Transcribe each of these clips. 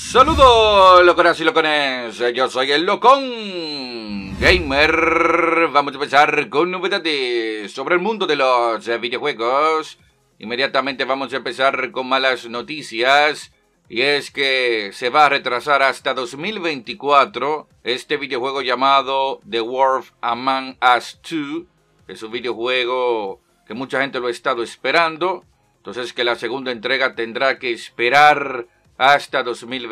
Saludos, loconas y locones, yo soy el Locón Gamer. Vamos a empezar con novedades sobre el mundo de los videojuegos. Inmediatamente vamos a empezar con malas noticias. Y es que se va a retrasar hasta 2024 este videojuego llamado The Wolf Among Us 2. Es un videojuego que mucha gente lo ha estado esperando. Entonces que la segunda entrega tendrá que esperar hasta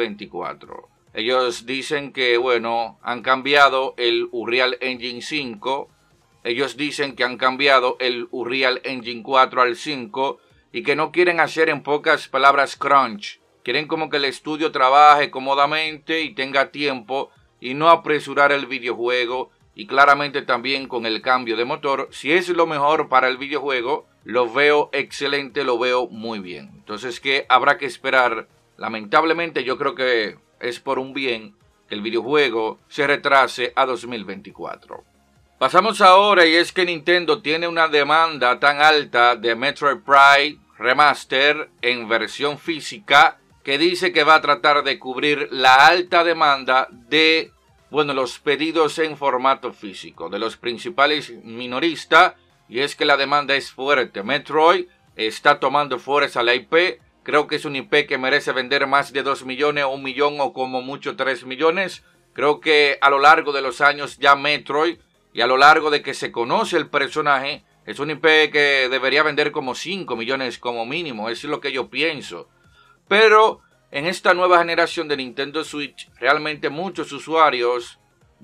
2024. Ellos dicen que, bueno, han cambiado el Unreal Engine 5. Ellos dicen que han cambiado el Unreal Engine 4 al 5 y que no quieren hacer, en pocas palabras, crunch. Quieren como que el estudio trabaje cómodamente y tenga tiempo y no apresurar el videojuego. Y claramente también con el cambio de motor, si es lo mejor para el videojuego, lo veo excelente, lo veo muy bien. Entonces, ¿qué habrá que esperar? Lamentablemente yo creo que es por un bien que el videojuego se retrase a 2024. Pasamos ahora, y es que Nintendo tiene una demanda tan alta de Metroid Prime Remaster en versión física que dice que va a tratar de cubrir la alta demanda de, bueno, los pedidos en formato físico de los principales minoristas, y es que la demanda es fuerte. Metroid está tomando fuerza la IP. Creo que es un IP que merece vender más de 2 millones, 1 millón o como mucho 3 millones. Creo que a lo largo de los años ya Metroid y a lo largo de que se conoce el personaje, es un IP que debería vender como 5 millones como mínimo. Eso es lo que yo pienso. Pero en esta nueva generación de Nintendo Switch, realmente muchos usuarios,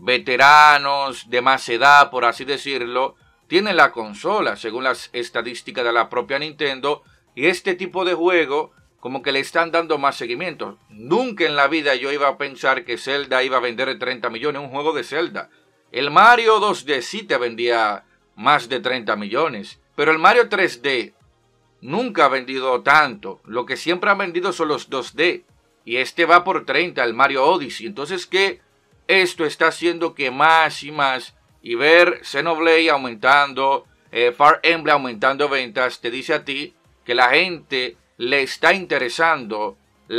veteranos, de más edad, por así decirlo, tienen la consola, según las estadísticas de la propia Nintendo. Y este tipo de juego, como que le están dando más seguimiento. Nunca en la vida yo iba a pensar que Zelda iba a vender 30 millones, un juego de Zelda. El Mario 2D sí te vendía más de 30 millones. Pero el Mario 3D nunca ha vendido tanto. Lo que siempre han vendido son los 2D. Y este va por 30, el Mario Odyssey. Entonces, ¿qué? Esto está haciendo que más y más, y ver Xenoblade aumentando, Fire Emblem aumentando ventas, te dice a ti que la gente le está interesando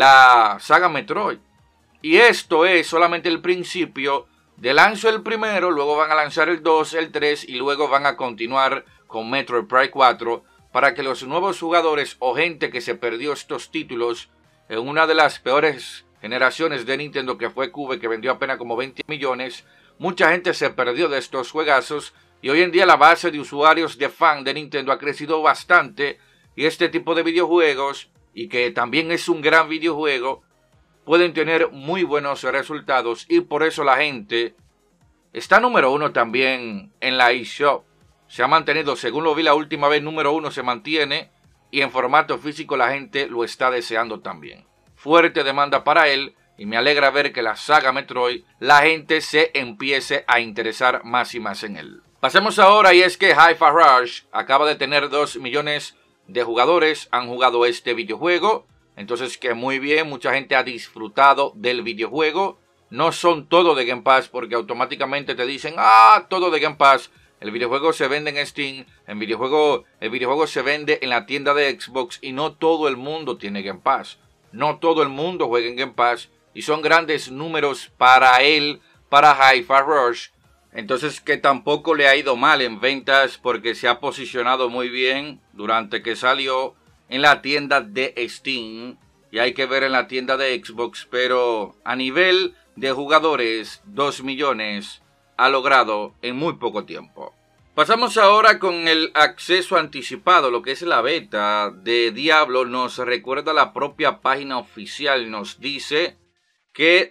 la saga Metroid. Y esto es solamente el principio. De lanzo el primero, luego van a lanzar el 2, el 3 y luego van a continuar con Metroid Prime 4 para que los nuevos jugadores o gente que se perdió estos títulos en una de las peores generaciones de Nintendo, que fue Cube, que vendió apenas como 20 millones, mucha gente se perdió de estos juegazos y hoy en día la base de usuarios de fan de Nintendo ha crecido bastante. Y este tipo de videojuegos, y que también es un gran videojuego, pueden tener muy buenos resultados. Y por eso la gente está número 1 también en la eShop. Se ha mantenido, según lo vi la última vez, número 1 se mantiene. Y en formato físico la gente lo está deseando también. Fuerte demanda para él. Y me alegra ver que la saga Metroid, la gente se empiece a interesar más y más en él. Pasemos ahora, y es que Hi-Fi Rush acaba de tener 2 millones de jugadores han jugado este videojuego. Entonces que muy bien, mucha gente ha disfrutado del videojuego. No son todo de Game Pass, porque automáticamente te dicen, todo de Game Pass. El videojuego se vende en Steam, el videojuego se vende en la tienda de Xbox, y no todo el mundo tiene Game Pass. No todo el mundo juega en Game Pass, y son grandes números para él, para Hi-Fi Rush. Entonces que tampoco le ha ido mal en ventas, porque se ha posicionado muy bien durante que salió en la tienda de Steam. Y hay que ver en la tienda de Xbox, pero a nivel de jugadores, 2 millones ha logrado en muy poco tiempo. Pasamos ahora con el acceso anticipado, lo que es la beta de Diablo. Nos recuerda la propia página oficial, nos dice que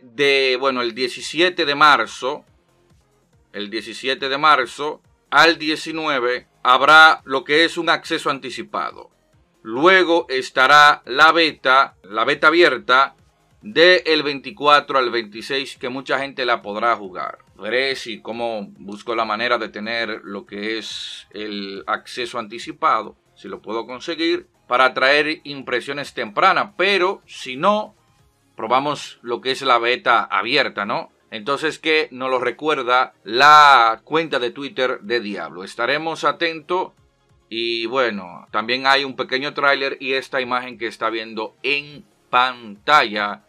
el 17 de marzo... El 17 de marzo al 19 habrá lo que es un acceso anticipado. Luego estará la beta abierta del 24 al 26, que mucha gente la podrá jugar. Veré si cómo busco la manera de tener lo que es el acceso anticipado, si lo puedo conseguir, para traer impresiones tempranas. Pero si no, probamos lo que es la beta abierta, ¿no? Entonces, que nos lo recuerda la cuenta de Twitter de Diablo. Estaremos atentos. Y bueno, también hay un pequeño tráiler y esta imagen que está viendo en pantalla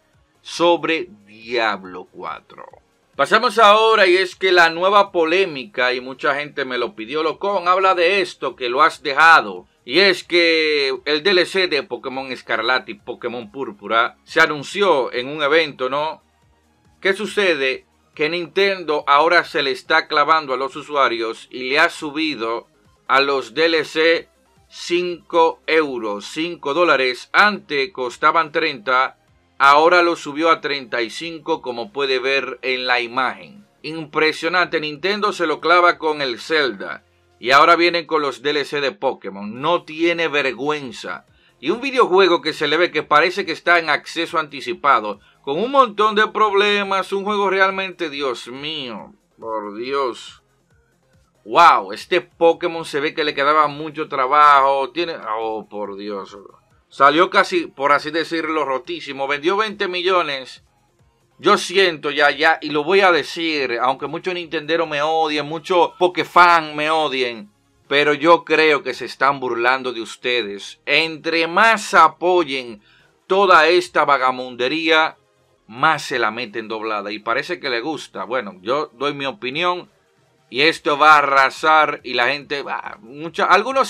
sobre Diablo 4. Pasamos ahora, y es que la nueva polémica, y mucha gente me lo pidió, Locón, habla de esto, que lo has dejado. Y es que el DLC de Pokémon Escarlata y Pokémon Púrpura se anunció en un evento, ¿no? ¿Qué sucede? Que Nintendo ahora se le está clavando a los usuarios y le ha subido a los DLC 5 euros, 5 dólares. Antes costaban 30, ahora lo subió a 35, como puede ver en la imagen. Impresionante, Nintendo se lo clava con el Zelda. Y ahora vienen con los DLC de Pokémon. No tiene vergüenza. Y un videojuego que se le ve que parece que está en acceso anticipado, con un montón de problemas. Un juego realmente, Dios mío, por Dios. Wow, este Pokémon se ve que le quedaba mucho trabajo. Oh, por Dios. Salió casi, por así decirlo, rotísimo. Vendió 20 millones. Yo siento ya, y lo voy a decir, aunque muchos nintenderos me odien, muchos Pokéfan me odien, pero yo creo que se están burlando de ustedes. Entre más apoyen toda esta vagamundería, más se la meten doblada, y parece que le gusta. Bueno, yo doy mi opinión, y esto va a arrasar, y la gente va, algunos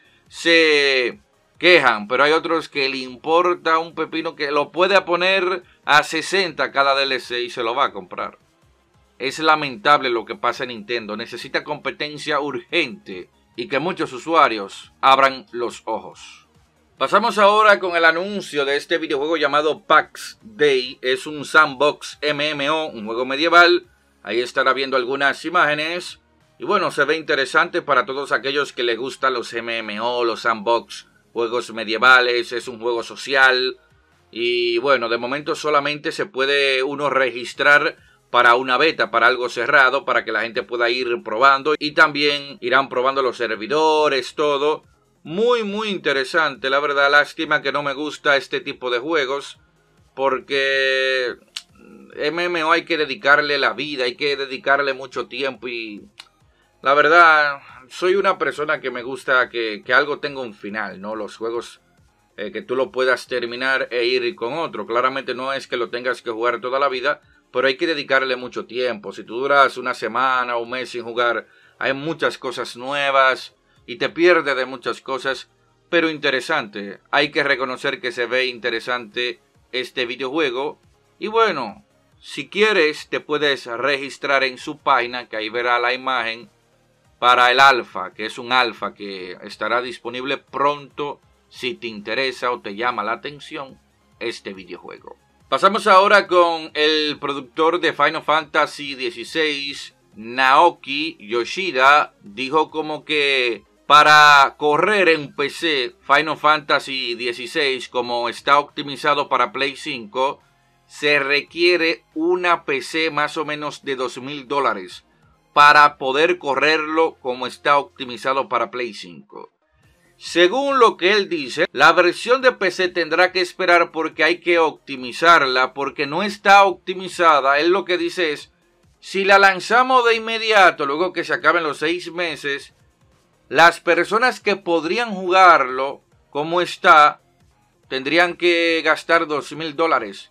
se quejan, pero hay otros que le importa un pepino, que lo puede poner a 60 cada DLC y se lo va a comprar. Es lamentable lo que pasa en Nintendo. Necesita competencia urgente y que muchos usuarios abran los ojos. Pasamos ahora con el anuncio de este videojuego llamado PAX Day. Es un sandbox MMO, un juego medieval. Ahí estará viendo algunas imágenes. Y bueno, se ve interesante para todos aquellos que les gustan los MMO, los sandbox, juegos medievales. Es un juego social. Y bueno, de momento solamente se puede uno registrar para una beta, para algo cerrado, para que la gente pueda ir probando. Y también irán probando los servidores, todo. Muy interesante, la verdad. Lástima que no me gusta este tipo de juegos, porque MMO hay que dedicarle la vida, hay que dedicarle mucho tiempo. Y la verdad, soy una persona que me gusta que algo tenga un final, ¿no? Los juegos, que tú lo puedas terminar e ir con otro. Claramente no es que lo tengas que jugar toda la vida, pero hay que dedicarle mucho tiempo. Si tú duras una semana o un mes sin jugar, hay muchas cosas nuevas y te pierdes de muchas cosas, pero interesante. Hay que reconocer que se ve interesante este videojuego. Y bueno, si quieres te puedes registrar en su página, que ahí verá la imagen, para el alfa, que es un alfa que estará disponible pronto si te interesa o te llama la atención este videojuego. Pasamos ahora con el productor de Final Fantasy XVI, Naoki Yoshida. Dijo como que para correr en PC Final Fantasy XVI, como está optimizado para Play 5, se requiere una PC más o menos de $2,000 para poder correrlo como está optimizado para Play 5. Según lo que él dice, la versión de PC tendrá que esperar porque hay que optimizarla, porque no está optimizada. Él lo que dice es, si la lanzamos de inmediato, luego que se acaben los 6 meses, las personas que podrían jugarlo como está, tendrían que gastar $2,000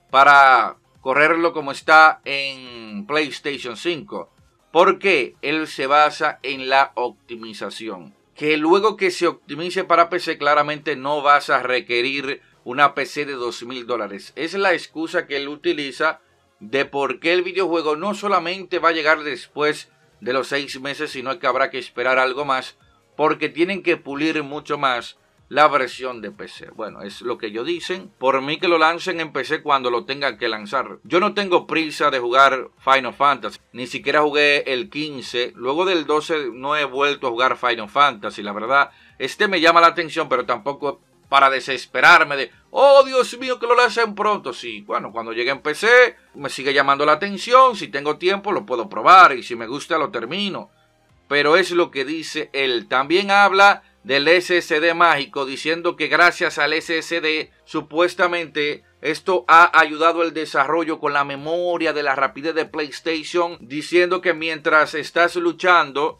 para correrlo como está en PlayStation 5. Porque él se basa en la optimización. Que luego que se optimice para PC, claramente no vas a requerir una PC de $2,000. Es la excusa que él utiliza de por qué el videojuego no solamente va a llegar después de los 6 meses, sino que habrá que esperar algo más, porque tienen que pulir mucho más la versión de PC. Bueno, es lo que ellos dicen. Por mí que lo lancen en PC cuando lo tengan que lanzar. Yo no tengo prisa de jugar Final Fantasy. Ni siquiera jugué el 15. Luego del 12 no he vuelto a jugar Final Fantasy. La verdad, me llama la atención, pero tampoco para desesperarme de, oh Dios mío, que lo lancen pronto. Sí, bueno, cuando llegue en PC me sigue llamando la atención. Si tengo tiempo lo puedo probar y si me gusta lo termino. Pero es lo que dice él. También habla del SSD mágico, diciendo que gracias al SSD supuestamente esto ha ayudado el desarrollo con la memoria de la rapidez de PlayStation, diciendo que mientras estás luchando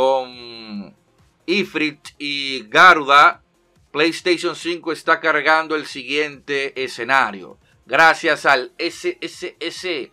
con Ifrit y Garuda, PlayStation 5 está cargando el siguiente escenario. gracias al SSD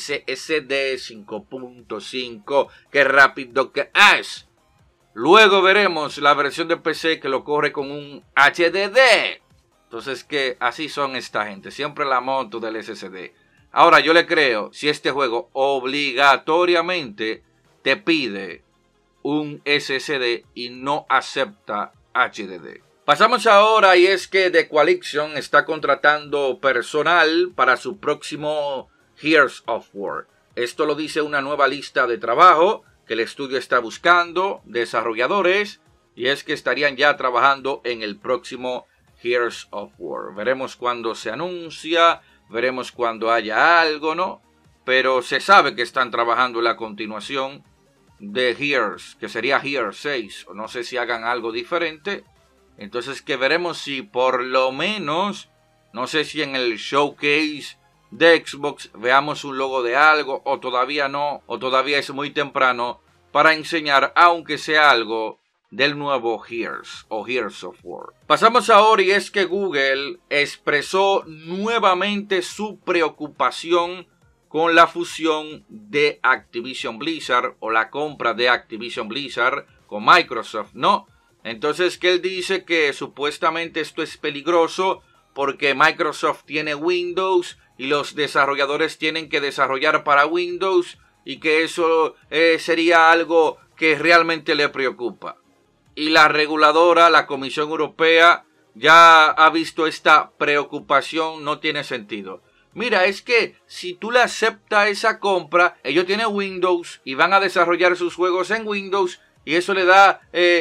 5.5, qué rápido que es. Luego veremos la versión de PC que lo corre con un HDD. Entonces, que así son esta gente, siempre la moto del SSD. Ahora, yo le creo, si este juego obligatoriamente te pide un SSD y no acepta HDD. Pasamos ahora, y es que The Coalition está contratando personal para su próximo Gears of War. Esto lo dice una nueva lista de trabajo que el estudio está buscando desarrolladores, y es que estarían ya trabajando en el próximo Gears of War. Veremos cuando se anuncia, veremos cuando haya algo, ¿no? Pero se sabe que están trabajando en la continuación de Gears, que sería Gears 6, o no sé si hagan algo diferente. Entonces, que veremos si por lo menos, no sé si en el showcase de Xbox veamos un logo de algo, o todavía no, o todavía es muy temprano para enseñar, aunque sea algo del nuevo Gears o Gears of War. Pasamos ahora, y es que Google expresó nuevamente su preocupación con la fusión de Activision Blizzard, o la compra de Activision Blizzard con Microsoft, ¿no? Entonces, que él dice que supuestamente esto es peligroso porque Microsoft tiene Windows y los desarrolladores tienen que desarrollar para Windows, y que eso sería algo que realmente le preocupa. Y la reguladora, la Comisión Europea, ya ha visto esta preocupación, no tiene sentido. Mira, es que si tú le aceptas esa compra, ellos tienen Windows y van a desarrollar sus juegos en Windows, y eso le da,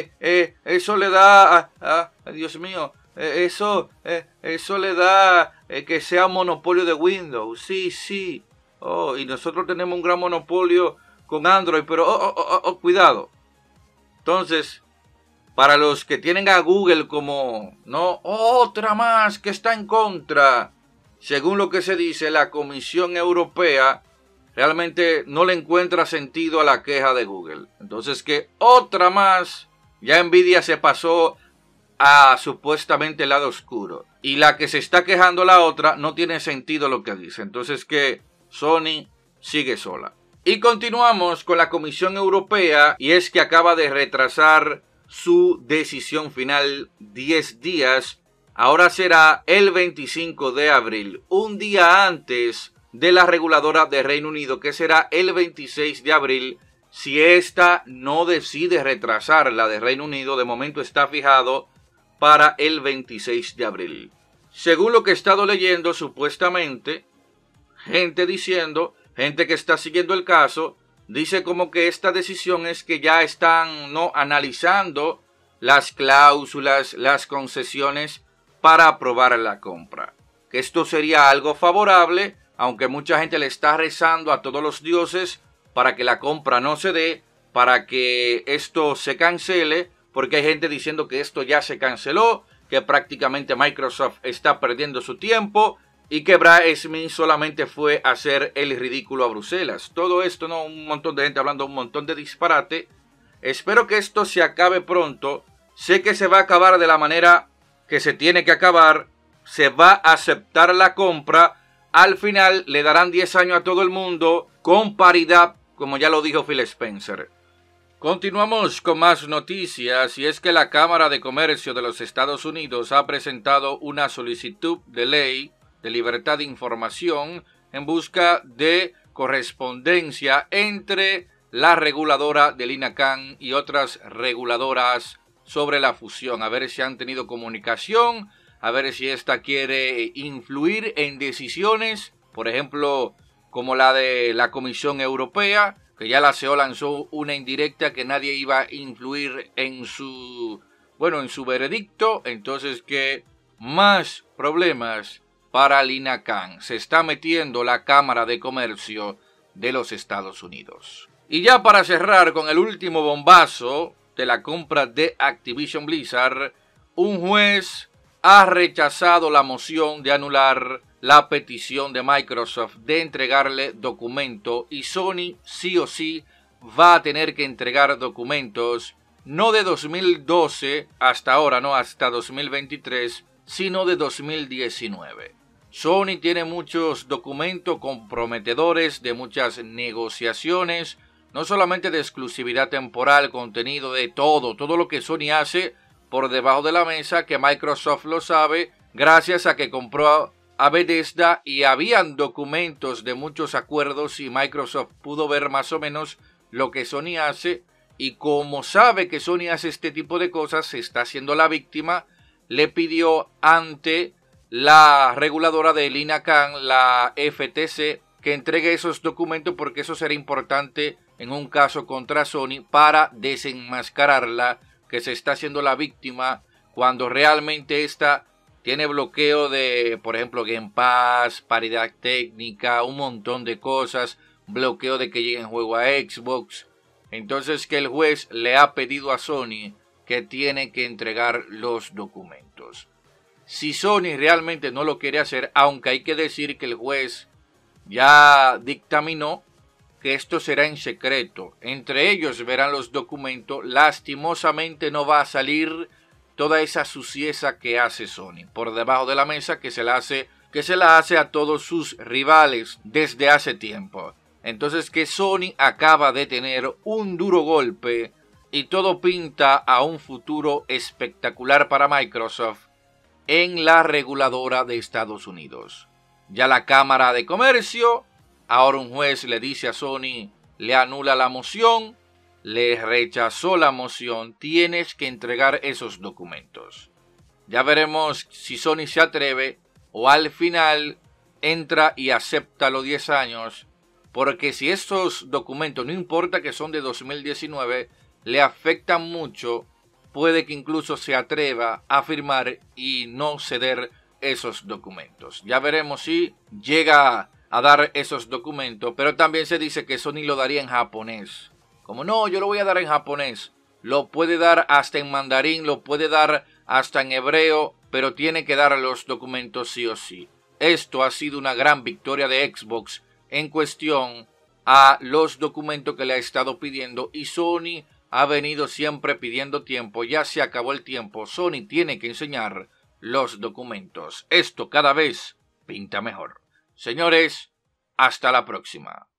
Dios mío, eso le da que sea un monopolio de Windows. Sí. Oh, y nosotros tenemos un gran monopolio con Android, pero cuidado. Entonces, para los que tienen a Google como, no, otra más que está en contra, según lo que se dice, la Comisión Europea realmente no le encuentra sentido a la queja de Google. Entonces, que otra más, ya Nvidia se pasó a supuestamente el lado oscuro, y la que se está quejando la otra no tiene sentido lo que dice. Entonces, que Sony sigue sola. Y continuamos con la Comisión Europea, y es que acaba de retrasar su decisión final 10 días. Ahora será el 25 de abril, un día antes de la reguladora de Reino Unido, que será el 26 de abril. Si esta no decide retrasar la de Reino Unido, de momento está fijado para el 26 de abril. Según lo que he estado leyendo, supuestamente, gente que está siguiendo el caso, dice como que esta decisión es que ya están analizando las cláusulas, las concesiones para aprobar la compra. Que esto sería algo favorable, aunque mucha gente le está rezando a todos los dioses para que la compra no se dé, para que esto se cancele, porque hay gente diciendo que esto ya se canceló, que prácticamente Microsoft está perdiendo su tiempo, y que Brad Smith solamente fue a hacer el ridículo a Bruselas. Todo esto, ¿no? Un montón de gente hablando un montón de disparate. Espero que esto se acabe pronto. Sé que se va a acabar de la manera que se tiene que acabar. Se va a aceptar la compra. Al final le darán 10 años a todo el mundo con paridad, como ya lo dijo Phil Spencer. Continuamos con más noticias, y es que la Cámara de Comercio de los Estados Unidos ha presentado una solicitud de ley de libertad de información en busca de correspondencia entre la reguladora del INACAN y otras reguladoras sobre la fusión, a ver si han tenido comunicación, a ver si esta quiere influir en decisiones, por ejemplo, como la de la Comisión Europea, que ya la CEO lanzó una indirecta que nadie iba a influir en su veredicto. Entonces, que más problemas para el INACAN. Se está metiendo la Cámara de Comercio de los Estados Unidos. Y ya para cerrar con el último bombazo de la compra de Activision Blizzard, un juez ha rechazado la moción de anular la petición de Microsoft de entregarle documento, y Sony sí o sí va a tener que entregar documentos, no de 2012 hasta ahora, no hasta 2023, sino de 2019. Sony tiene muchos documentos comprometedores de muchas negociaciones, no solamente de exclusividad temporal, contenido de todo lo que Sony hace por debajo de la mesa, que Microsoft lo sabe, gracias a que compró a Bethesda y habían documentos de muchos acuerdos y Microsoft pudo ver más o menos lo que Sony hace, y como sabe que Sony hace este tipo de cosas, se está haciendo la víctima, le pidió ante la reguladora del INACAN, la FTC, que entregue esos documentos porque eso será importante en un caso contra Sony para desenmascararla, que se está haciendo la víctima cuando realmente esta tiene bloqueo de, por ejemplo, Game Pass, paridad técnica, un montón de cosas, bloqueo de que lleguen juego a Xbox. Entonces que el juez le ha pedido a Sony que tiene que entregar los documentos. Si Sony realmente no lo quiere hacer, aunque hay que decir que el juez ya dictaminó que esto será en secreto, entre ellos verán los documentos, lastimosamente no va a salir toda esa suciedad que hace Sony por debajo de la mesa, que se la hace a todos sus rivales desde hace tiempo. Entonces que Sony acaba de tener un duro golpe y todo pinta a un futuro espectacular para Microsoft en la reguladora de Estados Unidos. Ya la Cámara de Comercio, ahora un juez le dice a Sony, le anula la moción, le rechazó la moción, tienes que entregar esos documentos. Ya veremos si Sony se atreve o al final entra y acepta los 10 años, porque si estos documentos, no importa que son de 2019, le afectan mucho, puede que incluso se atreva a firmar y no ceder esos documentos. Ya veremos si llega a dar esos documentos, pero también se dice que Sony lo daría en japonés. Como no, yo lo voy a dar en japonés. Lo puede dar hasta en mandarín, lo puede dar hasta en hebreo, pero tiene que dar los documentos sí o sí. Esto ha sido una gran victoria de Xbox en cuestión a los documentos que le ha estado pidiendo, y Sony ha venido siempre pidiendo tiempo. Ya se acabó el tiempo. Sony tiene que enseñar los documentos. Esto cada vez pinta mejor. Señores, hasta la próxima.